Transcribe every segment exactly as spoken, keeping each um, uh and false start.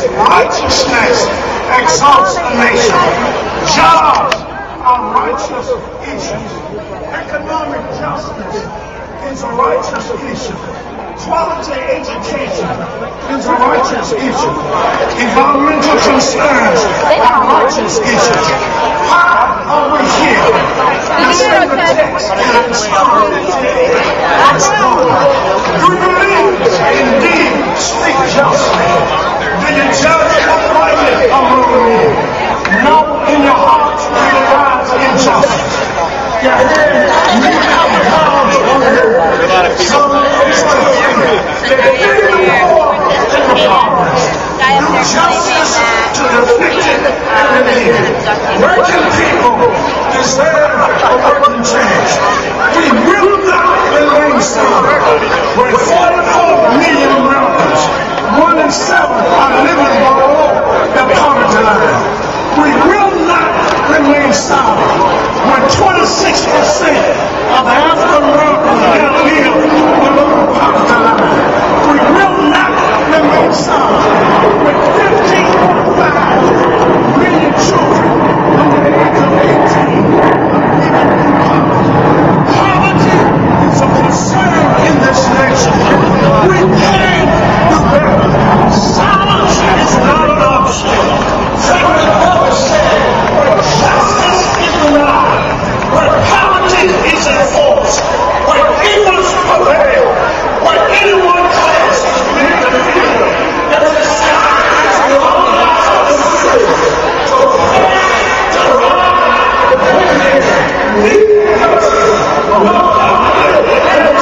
Righteousness exalts a nation. Jobs are righteous issues. Economic justice is a righteous issue. Quality education is a righteous issue. Environmental concerns are righteous issues. Why are we here? To send the text and respond today. Do you believe indeed speak justly? Do you judge uprightly among men? No, in your hearts do you rise injustice. Your hands lead out the bounds of the earth. Some justice to the afflicted and the needy. Working people deserve a working change. We will not remain silent. When forty-four million Americans, one in seven, are living below the poverty line. We will not remain silent. When twenty-six percent of the African Americans now live below the poverty line. We will not remain silent. With fifteen point five million children under the age of eighteen are living in poverty. Poverty is a concern in this nation. We can do better. Silence is not an option. Federal Court said, where justice is denied, where poverty is enforced, where evils prevail, where anyone class is made to feel that the sky is the only light of the city, to prepare to ride the wind. Lead us, Lord, and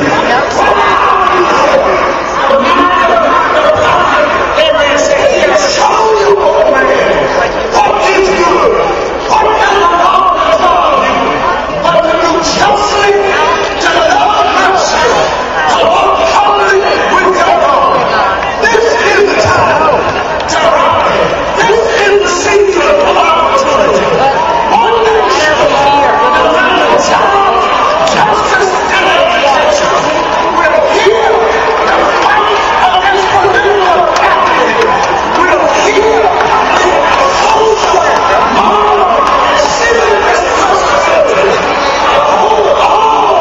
say, show you, oh man, what is good, what can the Lord tell you, but to do justly, to love mercy, to walk humbly with your Lord. This is the time to rise. This is the season of opportunity. One nation, a land of job, justice, and education. We're here to fight against political apathy. We're here to oppose moral and civic responsibility. Hold all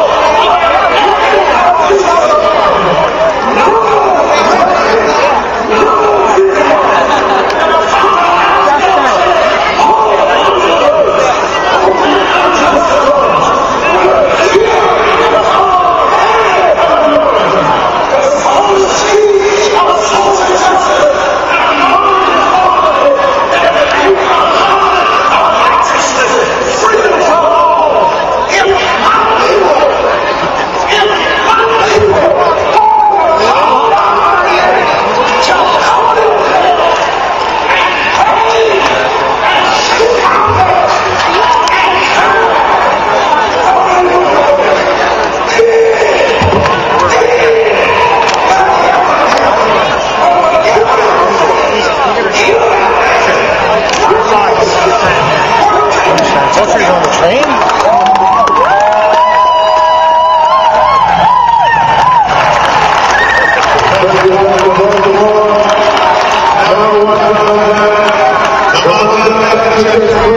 Groceries on the train? Come on,